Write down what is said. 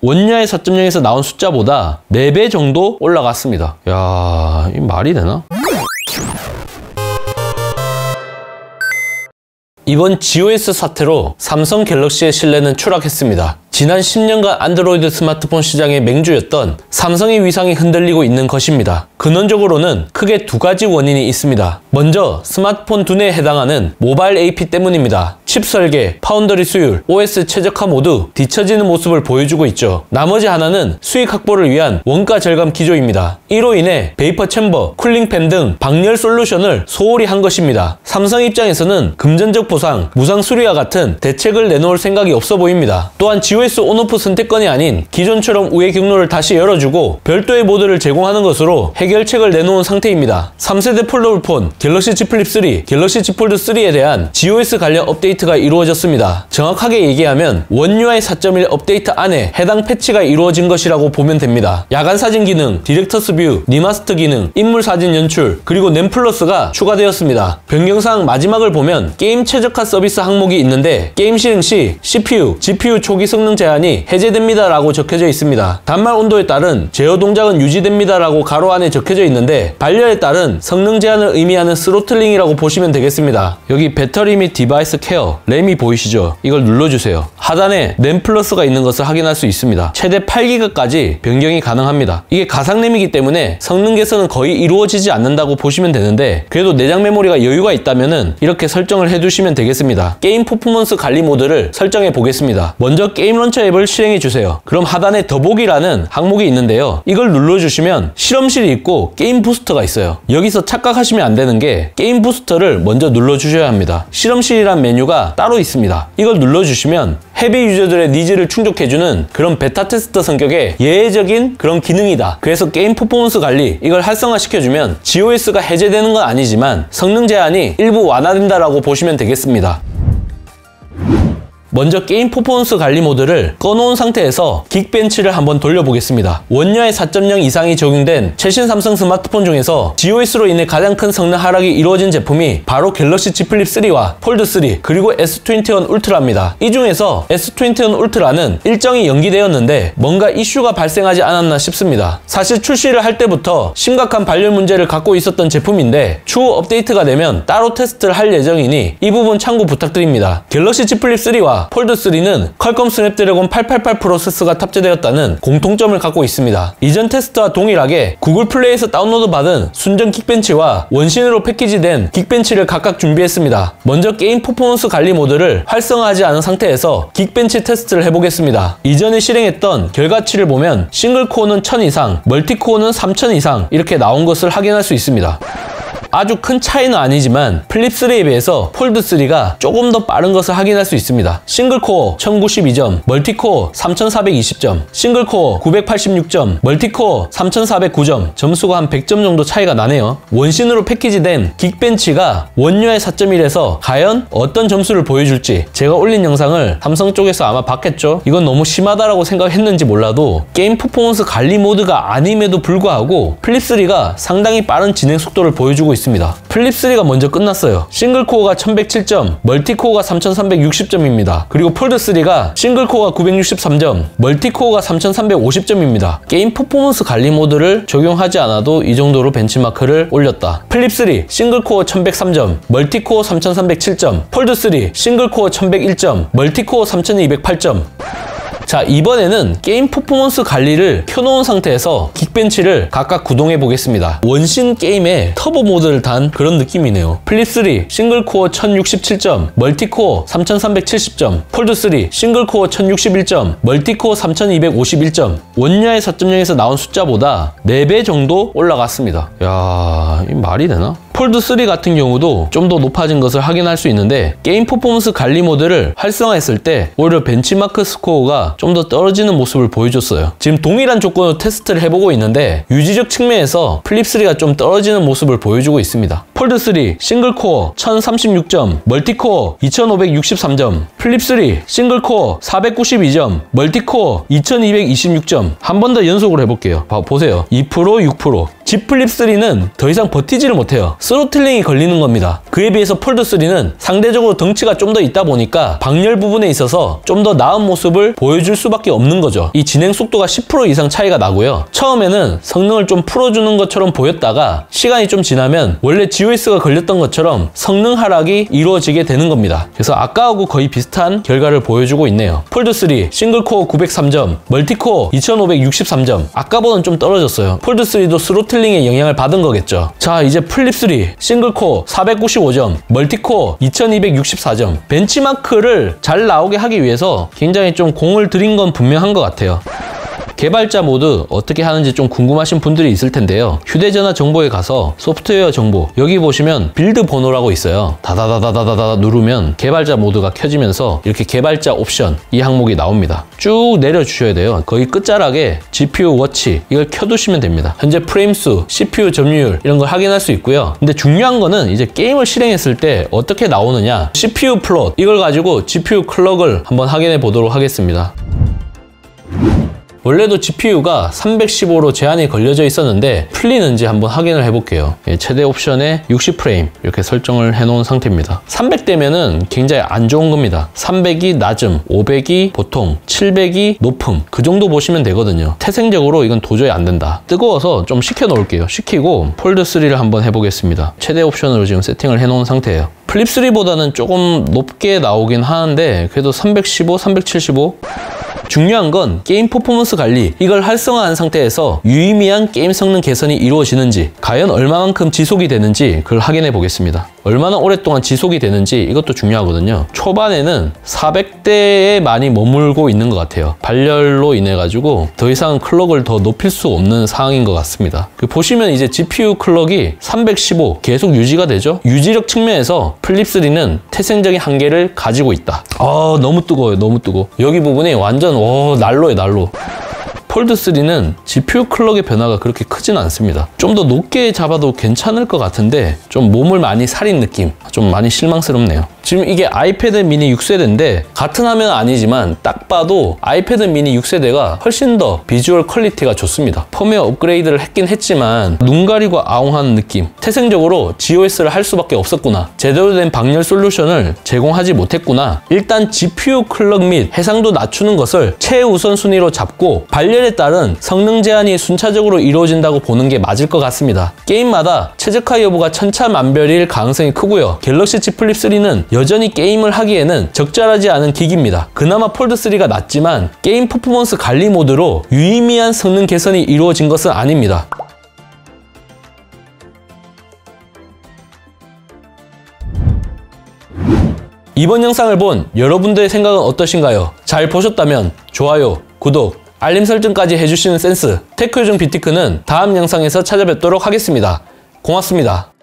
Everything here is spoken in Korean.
원유아의 4.0에서 나온 숫자보다 4배 정도 올라갔습니다. 야, 이 말이 되나? 이번 GOS 사태로 삼성 갤럭시의 신뢰는 추락했습니다. 지난 10년간 안드로이드 스마트폰 시장의 맹주였던 삼성의 위상이 흔들리고 있는 것입니다. 근원적으로는 크게 두 가지 원인이 있습니다. 먼저 스마트폰 두뇌에 해당하는 모바일 AP 때문입니다. 칩 설계, 파운더리 수율, OS 최적화 모두 뒤처지는 모습을 보여주고 있죠. 나머지 하나는 수익 확보를 위한 원가 절감 기조입니다. 이로 인해 베이퍼 챔버, 쿨링팬 등 방열 솔루션을 소홀히 한 것입니다. 삼성 입장에서는 금전적 보상, 무상 수리와 같은 대책을 내놓을 생각이 없어 보입니다. 또한 GOS 온오프 선택권이 아닌 기존처럼 우회 경로를 다시 열어주고 별도의 모드를 제공하는 것으로 해결책을 내놓은 상태입니다. 3세대 폴더블폰, 갤럭시 Z 플립 3, 갤럭시 Z 폴드 3에 대한 GOS 관련 업데이트가 이루어졌습니다. 정확하게 얘기하면 원UI 4.1 업데이트 안에 해당 패치가 이루어진 것이라고 보면 됩니다. 야간 사진 기능, 디렉터스 뷰, 리마스터 기능, 인물 사진 연출, 그리고 램 플러스가 추가되었습니다. 변경사항 마지막을 보면 게임 최적화 서비스 항목이 있는데 게임 실행 시 CPU, GPU 초기 성능 제한이 해제됩니다 라고 적혀져 있습니다. 단말 온도에 따른 제어 동작은 유지됩니다 라고 가로 안에 적혀져 있는데 반려에 따른 성능 제한을 의미하는 스로틀링이라고 보시면 되겠습니다. 여기 배터리 및 디바이스 케어, 램이 보이시죠? 이걸 눌러주세요. 하단에 램 플러스가 있는 것을 확인할 수 있습니다. 최대 8기가까지 변경이 가능합니다. 이게 가상램이기 때문에 성능 개선은 거의 이루어지지 않는다고 보시면 되는데 그래도 내장 메모리가 여유가 있다면은 이렇게 설정을 해두시면 되겠습니다. 게임 퍼포먼스 관리 모드를 설정해 보겠습니다. 먼저 게임 런처 앱을 실행해 주세요. 그럼 하단에 더보기라는 항목이 있는데요. 이걸 눌러주시면 실험실이 있고 게임 부스터가 있어요. 여기서 착각하시면 안 되는 게 게임 부스터를 먼저 눌러주셔야 합니다. 실험실이란 메뉴가 따로 있습니다. 이걸 눌러주시면 헤비 유저들의 니즈를 충족해주는 그런 베타 테스터 성격의 예외적인 그런 기능이다. 그래서 게임 퍼포먼스 관리 이걸 활성화시켜주면 GOS가 해제되는 건 아니지만 성능 제한이 일부 완화된다라고 보시면 되겠습니다. 먼저 게임 퍼포먼스 관리 모드를 꺼놓은 상태에서 긱벤치를 한번 돌려보겠습니다. 원유아의 4.0 이상이 적용된 최신 삼성 스마트폰 중에서 GOS로 인해 가장 큰 성능 하락이 이루어진 제품이 바로 갤럭시 Z 플립 3와 폴드 3 그리고 S21 울트라입니다. 이 중에서 S21 울트라는 일정이 연기되었는데 뭔가 이슈가 발생하지 않았나 싶습니다. 사실 출시를 할 때부터 심각한 발열 문제를 갖고 있었던 제품인데 추후 업데이트가 되면 따로 테스트를 할 예정이니 이 부분 참고 부탁드립니다. 갤럭시 Z 플립 3와 폴드3는 퀄컴 스냅드래곤 888 프로세서가 탑재되었다는 공통점을 갖고 있습니다. 이전 테스트와 동일하게 구글 플레이에서 다운로드 받은 순정 긱벤치와 원신으로 패키지된 긱벤치를 각각 준비했습니다. 먼저 게임 퍼포먼스 관리 모드를 활성화하지 않은 상태에서 긱벤치 테스트를 해보겠습니다. 이전에 실행했던 결과치를 보면 싱글코어는 1000 이상, 멀티코어는 3000 이상 이렇게 나온 것을 확인할 수 있습니다. 아주 큰 차이는 아니지만 플립3에 비해서 폴드3가 조금 더 빠른 것을 확인할 수 있습니다. 싱글코어 1092점, 멀티코어 3420점, 싱글코어 986점, 멀티코어 3409점, 점수가 한 100점 정도 차이가 나네요. 원신으로 패키지된 긱벤치가 원유아의 4.1에서 과연 어떤 점수를 보여줄지 제가 올린 영상을 삼성 쪽에서 아마 봤겠죠? 이건 너무 심하다라고 생각했는지 몰라도 게임 퍼포먼스 관리 모드가 아님에도 불구하고 플립3가 상당히 빠른 진행 속도를 보여주고 있습니다. 플립3가 먼저 끝났어요. 싱글코어가 1107점, 멀티코어가 3360점입니다. 그리고 폴드3가 싱글코어가 963점, 멀티코어가 3350점입니다. 게임 퍼포먼스 관리 모드를 적용하지 않아도 이 정도로 벤치마크를 올렸다. 플립3 싱글코어 1103점, 멀티코어 3307점, 폴드3 싱글코어 1101점, 멀티코어 3208점. 자, 이번에는 게임 퍼포먼스 관리를 켜놓은 상태에서 긱벤치를 각각 구동해 보겠습니다. 원신 게임에 터보 모드를 단 그런 느낌이네요. 플립3 싱글코어 1067점, 멀티코어 3370점, 폴드3 싱글코어 1061점, 멀티코어 3251점. 원유아의 4.0에서 나온 숫자보다 4배 정도 올라갔습니다. 야, 이 말이 되나? 폴드3 같은 경우도 좀 더 높아진 것을 확인할 수 있는데 게임 퍼포먼스 관리 모드를 활성화했을 때 오히려 벤치마크 스코어가 좀 더 떨어지는 모습을 보여줬어요. 지금 동일한 조건으로 테스트를 해보고 있는데 유지적 측면에서 플립3가 좀 떨어지는 모습을 보여주고 있습니다. 폴드3 싱글코어 1036점, 멀티코어 2563점, 플립3 싱글코어 492점, 멀티코어 2226점. 한 번 더 연속으로 해볼게요. 보세요. 2%, 6%. Z 플립 3는 더 이상 버티지를 못해요. 스로틀링이 걸리는 겁니다. 그에 비해서 폴드 3는 상대적으로 덩치가 좀 더 있다 보니까 방열 부분에 있어서 좀 더 나은 모습을 보여줄 수밖에 없는 거죠. 이 진행 속도가 10% 이상 차이가 나고요. 처음에는 성능을 좀 풀어주는 것처럼 보였다가 시간이 좀 지나면 원래 GOS가 걸렸던 것처럼 성능 하락이 이루어지게 되는 겁니다. 그래서 아까하고 거의 비슷한 결과를 보여주고 있네요. 폴드 3 싱글코어 903점, 멀티코어 2563점. 아까보다는 좀 떨어졌어요. 폴드 3도 스로틀링의 영향을 받은 거겠죠. 자, 이제 플립 3 싱글코어 495점, 멀티코어 2264점. 벤치마크를 잘 나오게 하기 위해서 굉장히 좀 공을 들인 건 분명한 것 같아요. 개발자 모드 어떻게 하는지 좀 궁금하신 분들이 있을 텐데요. 휴대전화 정보에 가서 소프트웨어 정보, 여기 보시면 빌드 번호라고 있어요. 다다다다다다 누르면 개발자 모드가 켜지면서 이렇게 개발자 옵션 이 항목이 나옵니다. 쭉 내려주셔야 돼요. 거의 끝자락에 GPU 워치 이걸 켜두시면 됩니다. 현재 프레임수, CPU 점유율 이런 걸 확인할 수 있고요. 근데 중요한 거는 이제 게임을 실행했을 때 어떻게 나오느냐, CPU 플롯 이걸 가지고 GPU 클럭을 한번 확인해 보도록 하겠습니다. 원래도 GPU가 315로 제한이 걸려져 있었는데 풀리는지 한번 확인을 해볼게요. 최대 옵션에 60프레임 이렇게 설정을 해놓은 상태입니다. 300대면은 굉장히 안 좋은 겁니다. 300이 낮음, 500이 보통, 700이 높음 그 정도 보시면 되거든요. 태생적으로 이건 도저히 안 된다. 뜨거워서 좀 식혀 놓을게요. 식히고 폴드 3를 한번 해보겠습니다. 최대 옵션으로 지금 세팅을 해놓은 상태예요. 플립 3보다는 조금 높게 나오긴 하는데 그래도 315, 375 중요한 건 게임 퍼포먼스 관리, 이걸 활성화한 상태에서 유의미한 게임 성능 개선이 이루어지는지, 과연 얼마만큼 지속이 되는지 그걸 확인해 보겠습니다. 얼마나 오랫동안 지속이 되는지 이것도 중요하거든요. 초반에는 400대에 많이 머물고 있는 것 같아요. 발열로 인해 가지고 더 이상 클럭을 더 높일 수 없는 상황인 것 같습니다. 보시면 이제 GPU 클럭이 315 계속 유지가 되죠. 유지력 측면에서 플립 3는 태생적인 한계를 가지고 있다. 너무 뜨거워요. 너무 뜨거워. 여기 부분이 완전 난로예요, 난로. 폴드 3는 GPU 클럭의 변화가 그렇게 크진 않습니다. 좀 더 높게 잡아도 괜찮을 것 같은데 좀 몸을 많이 사린 느낌, 좀 많이 실망스럽네요. 지금 이게 아이패드 미니 6세대인데 같은 화면은 아니지만 딱 봐도 아이패드 미니 6세대가 훨씬 더 비주얼 퀄리티가 좋습니다. 펌웨어 업그레이드를 했긴 했지만 눈 가리고 아웅하는 느낌, 태생적으로 GOS를 할 수밖에 없었구나, 제대로 된 방열 솔루션을 제공하지 못했구나, 일단 GPU 클럭 및 해상도 낮추는 것을 최우선 순위로 잡고 발열에 따른 성능 제한이 순차적으로 이루어진다고 보는 게 맞을 것 같습니다. 게임마다 최적화 여부가 천차만별일 가능성이 크고요. 갤럭시 Z 플립 3는 여전히 게임을 하기에는 적절하지 않은 기기입니다. 그나마 폴드 3가 낫지만 게임 퍼포먼스 관리 모드로 유의미한 성능 개선이 이루어진 것은 아닙니다. 이번 영상을 본 여러분들의 생각은 어떠신가요? 잘 보셨다면 좋아요, 구독, 알림 설정까지 해주시는 센스, 테크요정 뷰티크는 다음 영상에서 찾아뵙도록 하겠습니다. 고맙습니다.